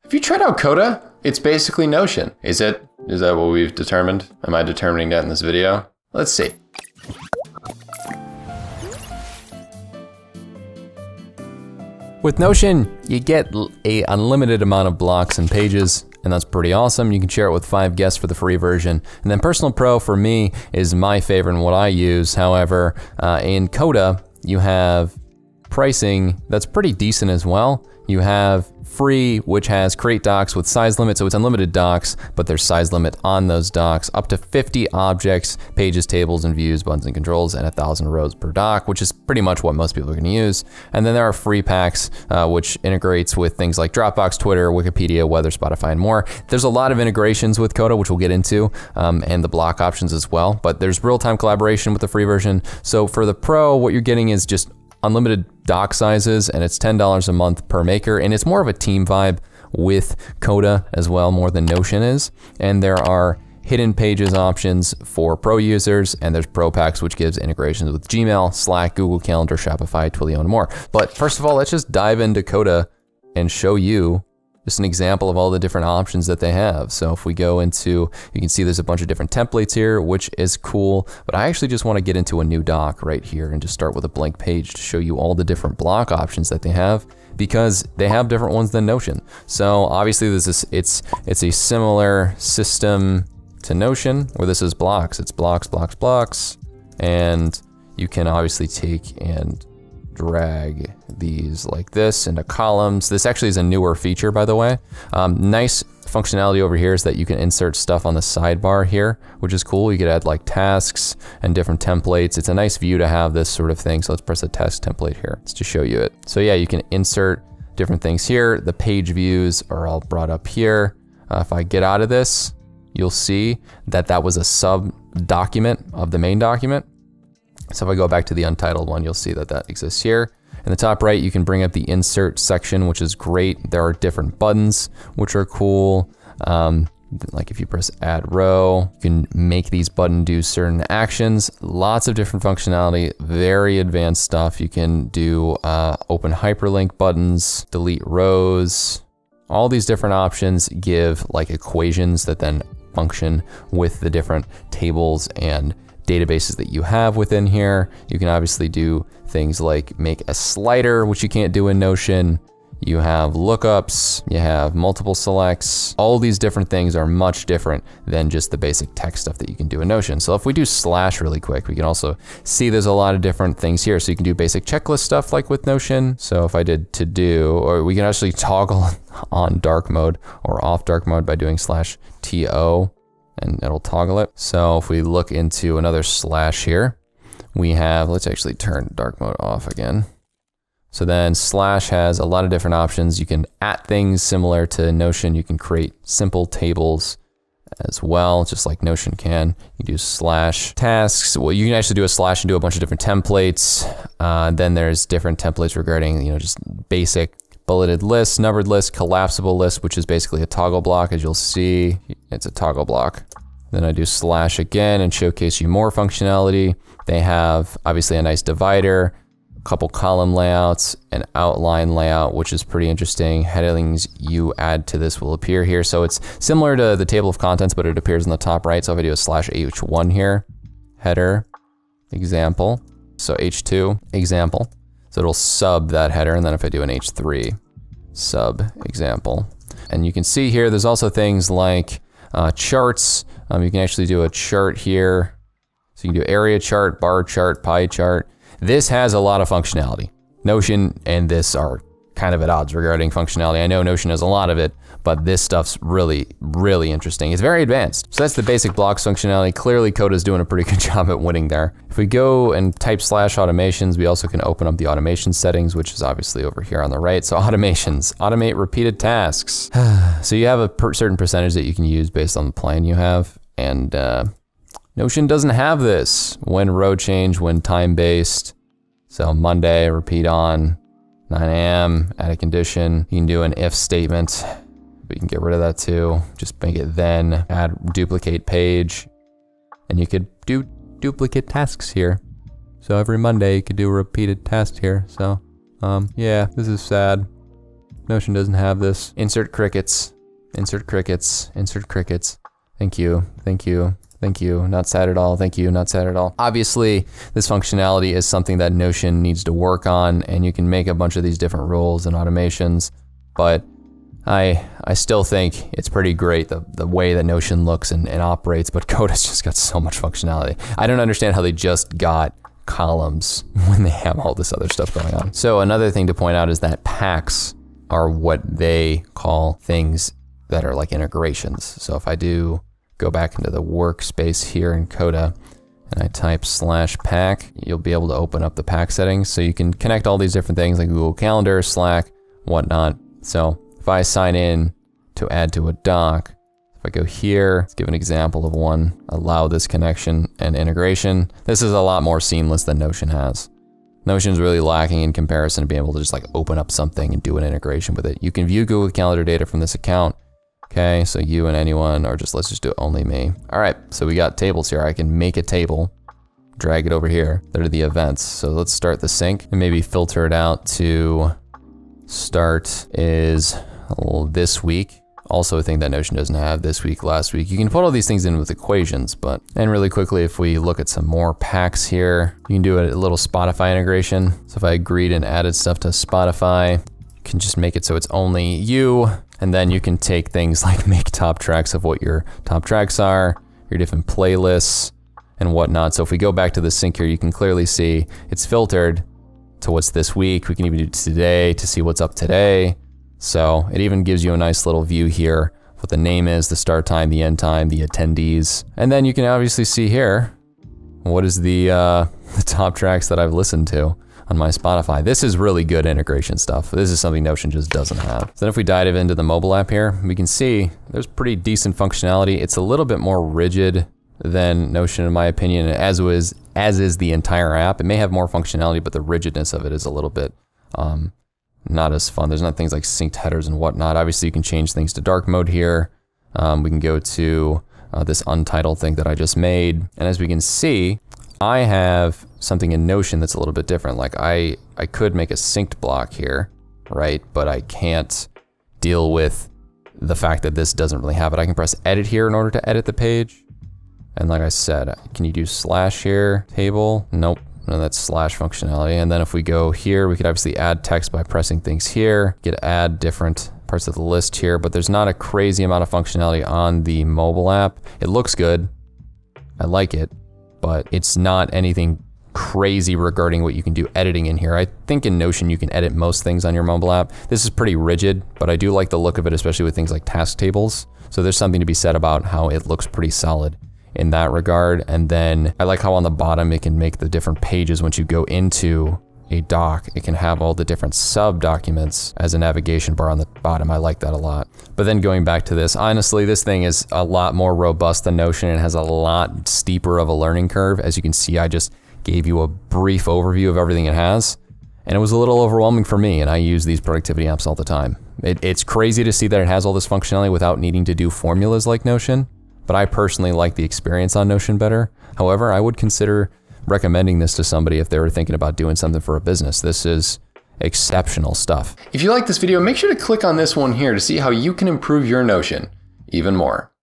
Have you tried out Coda? It's basically Notion. Is that what we've determined? Am I determining that in this video? Let's see. With Notion, you get an unlimited amount of blocks and pages, and that's pretty awesome. You can share it with 5 guests for the free version. And then Personal Pro for me is my favorite and what I use. However, in Coda, you have pricing that's pretty decent as well. You have free, which has create docs with size limit, so it's unlimited docs, but there's size limit on those docs, up to 50 objects, pages, tables, and views, buttons, and controls, and 1,000 rows per doc, which is pretty much what most people are gonna use. And then there are free packs, which integrates with things like Dropbox, Twitter, Wikipedia, Weather, Spotify, and more. There's a lot of integrations with Coda, which we'll get into, and the block options as well, but there's real-time collaboration with the free version. So for the Pro, what you're getting is just unlimited doc sizes, and it's $10 a month per maker, and it's more of a team vibe with Coda as well, more than Notion is. And there are hidden pages options for Pro users, and there's Pro Packs, which gives integrations with Gmail, Slack, Google Calendar, Shopify, Twilio, and more. But first of all, let's just dive into Coda and show you just an example of all the different options that they have. So if we go into, you can see there's a bunch of different templates here, which is cool, but I actually just want to get into a new doc right here and just start with a blank page to show you all the different block options that they have, because they have different ones than Notion. So obviously it's a similar system to Notion, where this is blocks. It's blocks, blocks, blocks, and you can obviously take and drag these like this into columns. This actually is a newer feature, by the way. Nice functionality over here is that you can insert stuff on the sidebar here, which is cool. You could add like tasks and different templates. It's a nice view to have this sort of thing. So let's press the task template here. Let's just show you it. So yeah, you can insert different things here. The page views are all brought up here. If I get out of this, you'll see that that was a sub document of the main document. So if I go back to the untitled one, you'll see that that exists here. In the top right, you can bring up the insert section, which is great. There are different buttons, which are cool. Like if you press add row, you can make these buttons do certain actions. Lots of different functionality, very advanced stuff. You can do open hyperlink buttons, delete rows. All these different options give like equations that then function with the different tables and databases that you have within here. You can obviously do things like make a slider, which you can't do in Notion. You have lookups, you have multiple selects. All these different things are much different than just the basic text stuff that you can do in Notion. So if we do slash really quick, we can also see there's a lot of different things here. So you can do basic checklist stuff like with Notion. So if I did to do, or we can actually toggle on dark mode or off dark mode by doing /to, and it'll toggle it. So if we look into another slash here, we have, let's actually turn dark mode off again. So then slash has a lot of different options. You can @ things similar to Notion. You can create simple tables as well, just like Notion can. You do slash tasks. Well, you can actually do a slash and do a bunch of different templates. Then there's different templates regarding, just basic bulleted list, numbered list, collapsible list, which is basically a toggle block. As you'll see, it's a toggle block. Then I do slash again and showcase you more functionality. They have obviously a nice divider, a couple column layouts, an outline layout, which is pretty interesting. Headings you add to this will appear here. So it's similar to the table of contents, but it appears in the top right. So if I do a /h1 here, header, example. So h2, example. So it'll sub that header, and then if I do an h3, sub example. And you can see here, there's also things like charts. You can actually do a chart here. So you can do area chart, bar chart, pie chart. This has a lot of functionality. Notion and this are kind of at odds regarding functionality. I know Notion has a lot of it, but this stuff's really, really interesting. It's very advanced. So that's the basic blocks functionality. Clearly Coda's doing a pretty good job at winning there. If we go and type /automations, we also can open up the automation settings, which is obviously over here on the right. So automations, automate repeated tasks. So you have a certain percentage that you can use based on the plan you have. And Notion doesn't have this. When row change, when time-based. So Monday, repeat on 9 a.m., add a condition. You can do an if statement. We can get rid of that too. Just make it then, add duplicate page. And you could do duplicate tasks here. So every Monday you could do a repeated task here. So yeah, this is sad. Notion doesn't have this. Insert crickets, insert crickets, insert crickets. Thank you, thank you, thank you. Not sad at all, thank you, not sad at all. Obviously, this functionality is something that Notion needs to work on, and you can make a bunch of these different rules and automations, but I still think it's pretty great the way that Notion looks and operates, but Coda's just got so much functionality. I don't understand how they just got columns when they have all this other stuff going on. So another thing to point out is that packs are what they call things that are like integrations. So if I do go back into the workspace here in Coda and I type /pack, you'll be able to open up the pack settings. So you can connect all these different things like Google Calendar, Slack, whatnot. So if I sign in to add to a doc, if I go here, let's give an example of one, allow this connection and integration. This is a lot more seamless than Notion has. Notion's really lacking in comparison to being able to just like open up something and do an integration with it. You can view Google Calendar data from this account. Okay, so you and anyone, or just let's just do only me. All right, so we got tables here. I can make a table, drag it over here. That are the events. So let's start the sync and maybe filter it out to start is this week. Also a thing that Notion doesn't have, this week, last week. You can put all these things in with equations, but, and really quickly, if we look at some more packs here, you can do a little Spotify integration. So if I agreed and added stuff to Spotify, you can just make it so it's only you, and then you can take things like make top tracks of what your top tracks are, your different playlists, and whatnot. So if we go back to the sync here, you can clearly see it's filtered to what's this week. We can even do today to see what's up today. So it even gives you a nice little view here, what the name is, the start time, the end time, the attendees. And then you can obviously see here, what is the top tracks that I've listened to on my Spotify. This is really good integration stuff. This is something Notion just doesn't have. So then if we dive into the mobile app here, we can see there's pretty decent functionality. It's a little bit more rigid than Notion in my opinion, as is the entire app. It may have more functionality, but the rigidness of it is a little bit not as fun. There's not things like synced headers and whatnot. Obviously you can change things to dark mode here. We can go to this untitled thing that I just made. And as we can see, I have something in Notion that's a little bit different. Like I could make a synced block here, right? But I can't deal with the fact that this doesn't really have it. I can press edit here in order to edit the page. And like I said, can you do slash here, table? Nope. No, that's slash functionality. And then if we go here, we could obviously add text by pressing things here. You could add different parts of the list here, but there's not a crazy amount of functionality on the mobile app. It looks good. I like it, but it's not anything crazy regarding what you can do editing in here. I think in Notion you can edit most things on your mobile app. This is pretty rigid, but I do like the look of it, especially with things like task tables. So there's something to be said about how it looks pretty solid in that regard. And then I like how on the bottom it can make the different pages. Once you go into a doc, it can have all the different sub documents as a navigation bar on the bottom. I like that a lot. But then going back to this, honestly, this thing is a lot more robust than Notion and has a lot steeper of a learning curve. As you can see, I just gave you a brief overview of everything it has, and it was a little overwhelming for me, and I use these productivity apps all the time. It's crazy to see that it has all this functionality without needing to do formulas like Notion, but I personally like the experience on Notion better. However, I would consider recommending this to somebody if they were thinking about doing something for a business. This is exceptional stuff. If you like this video, make sure to click on this one here to see how you can improve your Notion even more.